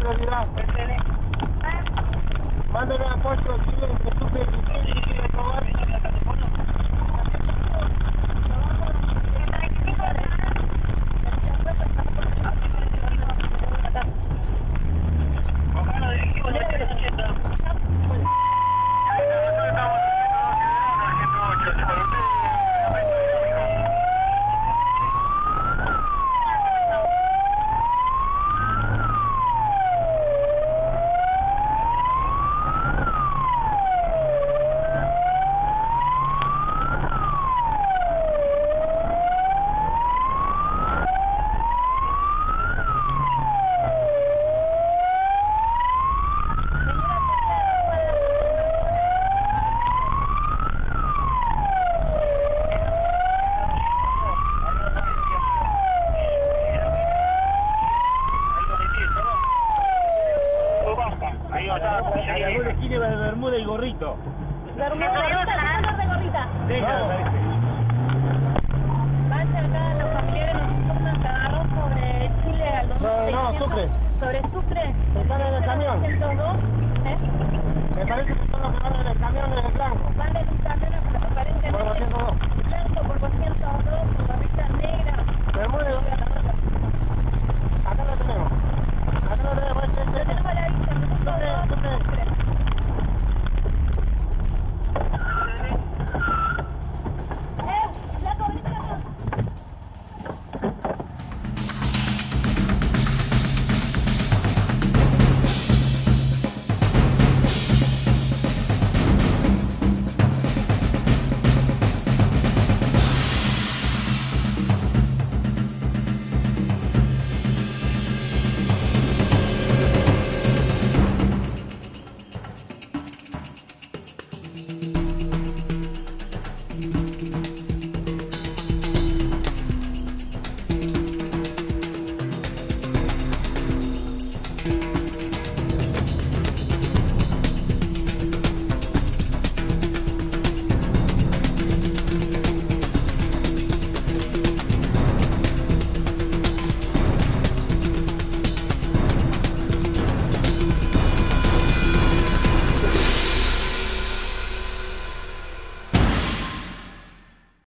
prioridad. Mándale a Puerto Chile que tú quieres probar. De Bermuda y gorrito. Bermuda de gorrita. Vaya acá, los familiares nos informan que agarró sobre Chile al 2600. No, Sucre. Sobre Sucre. Están en el camión. 102. Me parece que son los que van en el camión en el blanco. Van en un camión.